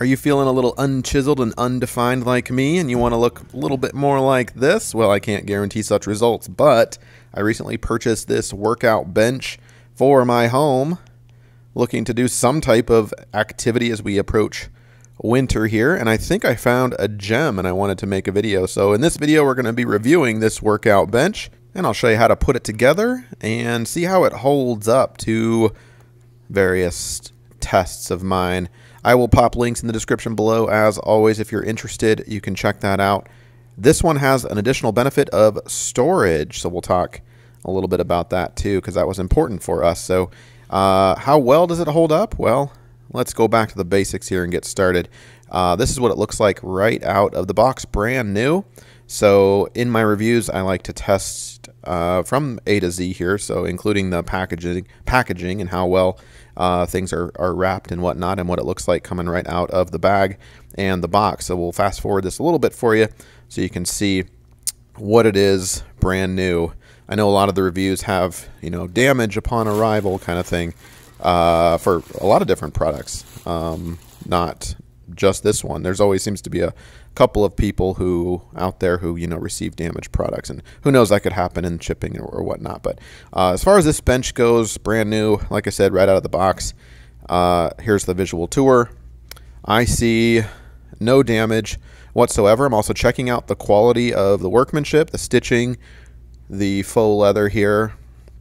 Are you feeling a little unchiseled and undefined like me and you want to look a little bit more like this? Well, I can't guarantee such results, but I recently purchased this workout bench for my home, looking to do some type of activity as we approach winter here, and I think I found a gem and I wanted to make a video. So in this video we're going to be reviewing this workout bench, and I'll show you how to put it together and see how it holds up to various tests of mine. I will pop links in the description below. As always, if you're interested, you can check that out. This one has an additional benefit of storage, so we'll talk a little bit about that too, because that was important for us. So how well does it hold up? Well, let's go back to the basics here and get started. This is what it looks like right out of the box, brand new. So in my reviews, I like to test from A to Z here, so including the packaging and how well things are wrapped and whatnot, and what it looks like coming right out of the bag and the box. So we'll fast forward this a little bit for you so you can see what it is brand new. I know a lot of the reviews have, you know, damage upon arrival kind of thing for a lot of different products, not just this one. There's always seems to be a couple of people who out there who, you know, receive damaged products, and who knows, that could happen in shipping or whatnot. But as far as this bench goes, brand new, like I said, right out of the box. Here's the visual tour. I see no damage whatsoever. I'm also checking out the quality of the workmanship, the stitching, the faux leather here,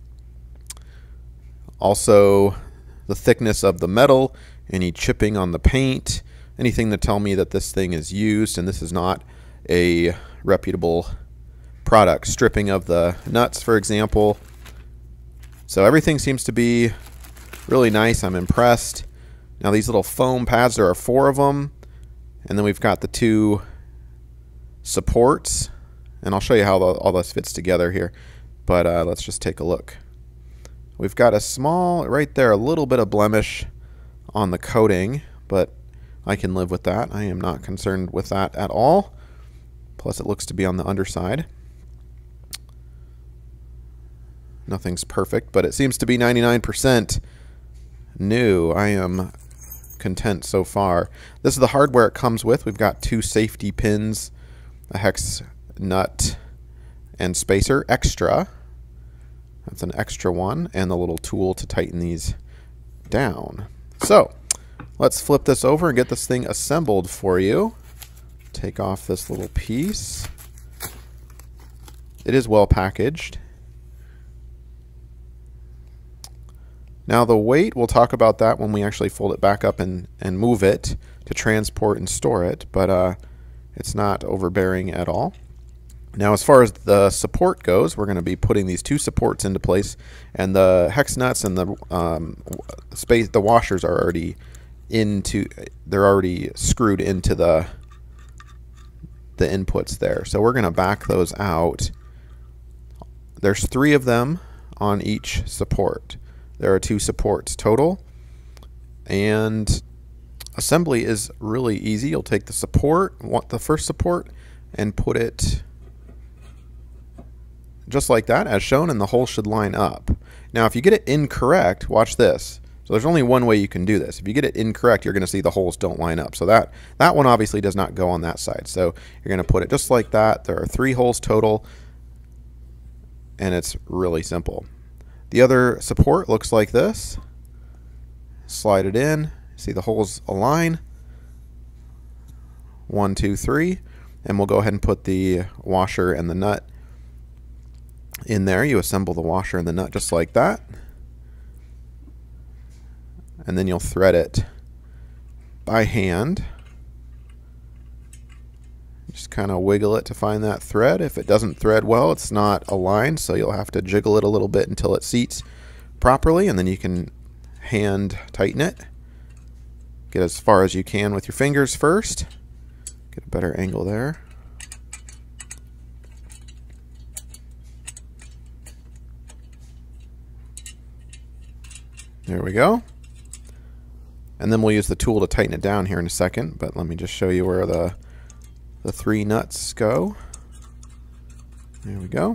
also the thickness of the metal, any chipping on the paint, anything to tell me that this thing is used and this is not a reputable product. Stripping of the nuts, for example. So everything seems to be really nice. I'm impressed. Now these little foam pads, there are 4 of them, and then we've got the 2 supports, and I'll show you how all this fits together here. But let's just take a look. We've got a small, right there, a little bit of blemish on the coating, but I can live with that. I am not concerned with that at all. Plus it looks to be on the underside. Nothing's perfect, but it seems to be 99% new. I am content so far. This is the hardware it comes with. We've got 2 safety pins, a hex nut and spacer extra. That's an extra one, and the little tool to tighten these down. So let's flip this over and get this thing assembled for you. Take off this little piece. It is well packaged. Now the weight, we'll talk about that when we actually fold it back up and move it to transport and store it, but it's not overbearing at all. Now as far as the support goes, we're going to be putting these 2 supports into place, and the hex nuts and the washers are already they're already screwed into the inputs there. So we're going to back those out. There's 3 of them on each support. There are 2 supports total, and assembly is really easy. You'll take the first support, and put it just like that as shown, and the hole should line up. Now if you get it incorrect, watch this. So there's only one way you can do this. If you get it incorrect, you're going to see the holes don't line up. So that one obviously does not go on that side. So you're going to put it just like that. There are 3 holes total, and it's really simple. The other support looks like this. Slide it in. See the holes align. 1, 2, 3. And we'll go ahead and put the washer and the nut in there. You assemble the washer and the nut just like that, and then you'll thread it by hand. Just kind of wiggle it to find that thread. If it doesn't thread well, it's not aligned, so you'll have to jiggle it a little bit until it seats properly, and then you can hand tighten it. Get as far as you can with your fingers first. Get a better angle there. There we go. And then we'll use the tool to tighten it down here in a second, but let me just show you where the 3 nuts go. There we go.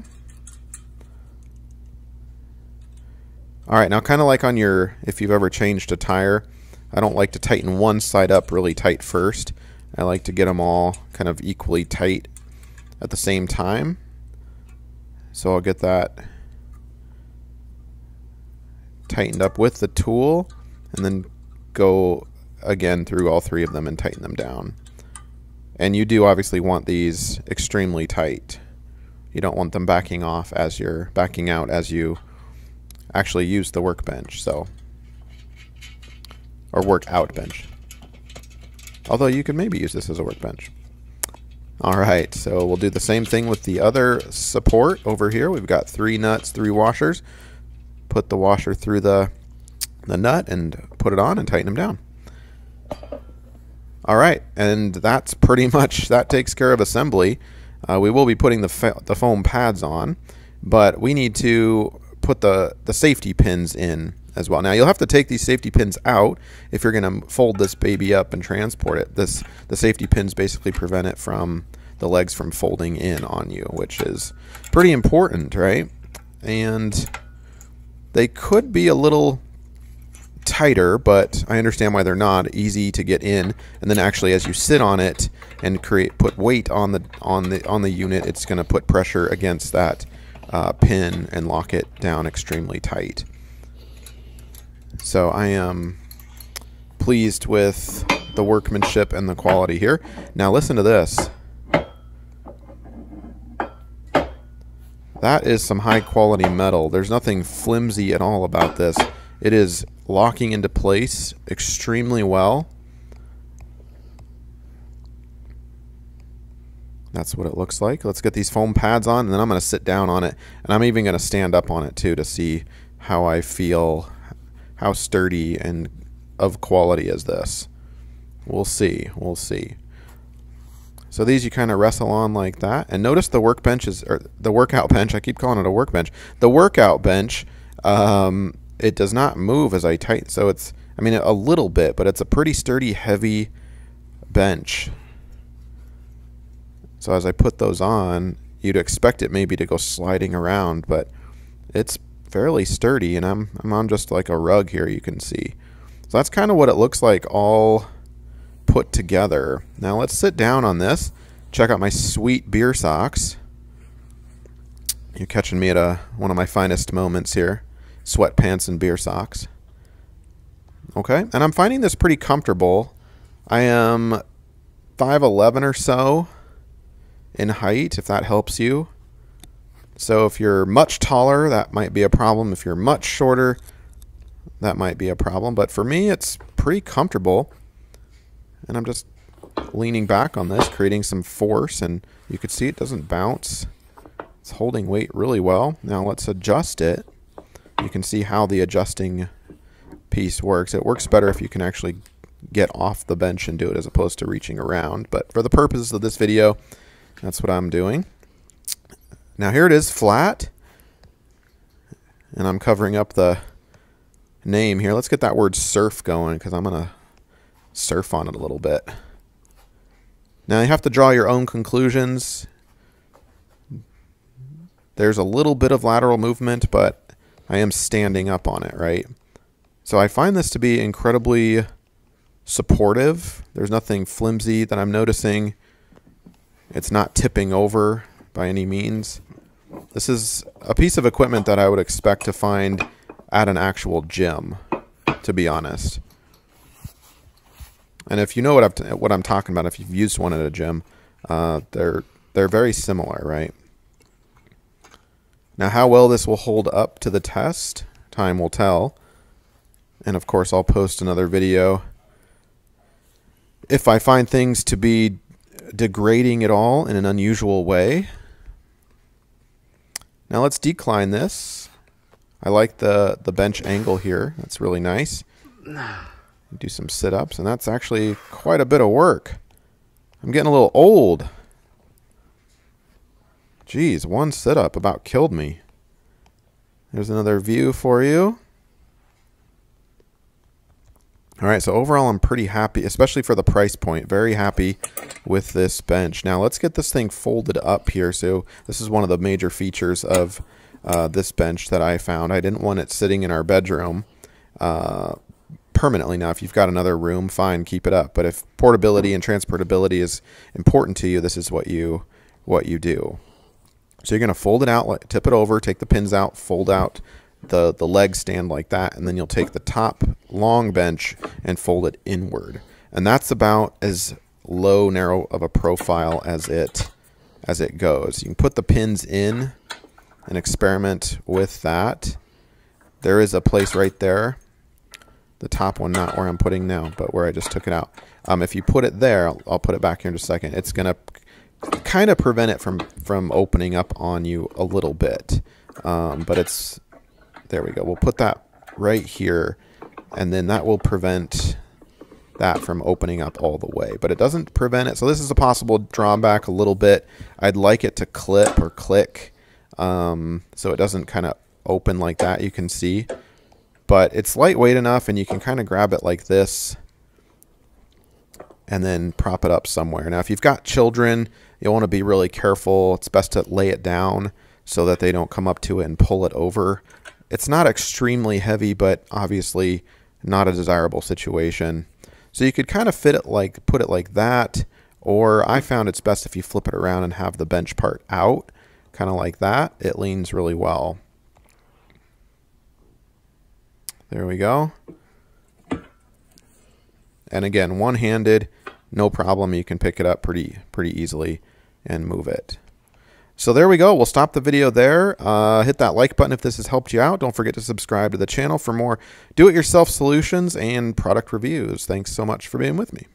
All right, now kind of like on your, if you've ever changed a tire, I don't like to tighten one side up really tight first. I like to get them all kind of equally tight at the same time. So I'll get that tightened up with the tool and then go again through all three of them and tighten them down. And you do obviously want these extremely tight. You don't want them backing off as you're backing out as you actually use the workbench, so, or workout bench. Although you could maybe use this as a workbench. Alright, so we'll do the same thing with the other support over here. We've got 3 nuts, 3 washers. Put the washer through the nut and put it on and tighten them down. Alright, and that's pretty much, that takes care of assembly. We will be putting the foam pads on, but we need to put the safety pins in as well. Now you'll have to take these safety pins out if you're going to fold this baby up and transport it. The safety pins basically prevent it from the legs from folding in on you, which is pretty important, right? And they could be a little tighter, but I understand why they're not. Easy to get in, and then actually as you sit on it and put weight on the unit, it's going to put pressure against that pin and lock it down extremely tight. So I am pleased with the workmanship and the quality here. Now listen to this. That is some high quality metal. There's nothing flimsy at all about this. It is locking into place extremely well. That's what it looks like. Let's get these foam pads on, and then I'm going to sit down on it, and I'm even going to stand up on it too to see how I feel, how sturdy and of quality is this. We'll see. We'll see. So these you kind of wrestle on like that, and notice the workbench is, or the workout bench. I keep calling it a workbench. The workout bench, it does not move as I tighten. So it's, I mean, a little bit, but it's a pretty sturdy, heavy bench. So as I put those on, you'd expect it maybe to go sliding around, but it's fairly sturdy, and I'm on just like a rug here, you can see. So that's kind of what it looks like all put together. Now let's sit down on this, check out my sweet beer socks. You're catching me at one of my finest moments here. Sweatpants and beer socks. Okay, and I'm finding this pretty comfortable. I am 5'11" or so in height, if that helps you. So if you're much taller, that might be a problem. If you're much shorter, that might be a problem. But for me, it's pretty comfortable. And I'm just leaning back on this, creating some force, and you can see it doesn't bounce. It's holding weight really well. Now let's adjust it. You can see how the adjusting piece works. It works better if you can actually get off the bench and do it as opposed to reaching around. But for the purposes of this video, that's what I'm doing. Now here it is flat, and I'm covering up the name here. Let's get that word surf going, because I'm going to surf on it a little bit. Now you have to draw your own conclusions. There's a little bit of lateral movement, but I am standing up on it, right? So I find this to be incredibly supportive. There's nothing flimsy that I'm noticing. It's not tipping over by any means. This is a piece of equipment that I would expect to find at an actual gym, to be honest. And if you know what I'm talking about, if you've used one at a gym, they're very similar, right? Now, how well this will hold up to the test, time will tell. And of course, I'll post another video if I find things to be degrading at all in an unusual way. Now let's decline this. I like the bench angle here. That's really nice. Do some sit-ups, and that's actually quite a bit of work. I'm getting a little old. Geez, one sit-up about killed me. There's another view for you. All right, so overall I'm pretty happy, especially for the price point. Very happy with this bench. Now let's get this thing folded up here. So this is one of the major features of this bench that I found. I didn't want it sitting in our bedroom permanently. Now, if you've got another room, fine, keep it up. But if portability and transportability is important to you, this is what you do. So you're going to fold it out, tip it over, take the pins out, fold out the leg stand like that, and then you'll take the top long bench and fold it inward. And that's about as low, narrow of a profile as it goes. You can put the pins in and experiment with that. There is a place right there, the top one, not where I'm putting now, but where I just took it out. If you put it there, I'll put it back here in just a second. It's going to kind of prevent it from opening up on you a little bit. But it's, there we go. We'll put that right here, and then that will prevent that from opening up all the way. But it doesn't prevent it. So this is a possible drawback a little bit. I'd like it to clip or click, so it doesn't kind of open like that, you can see. But it's lightweight enough, and you can kind of grab it like this and then prop it up somewhere. Now, if you've got children, you'll want to be really careful. It's best to lay it down so that they don't come up to it and pull it over. It's not extremely heavy, but obviously not a desirable situation. So you could kind of put it like that, or I found it's best if you flip it around and have the bench part out, kind of like that. It leans really well. There we go. And again, one-handed, no problem. You can pick it up pretty easily and move it. So there we go. We'll stop the video there. Hit that like button if this has helped you out. Don't forget to subscribe to the channel for more do-it-yourself solutions and product reviews. Thanks so much for being with me.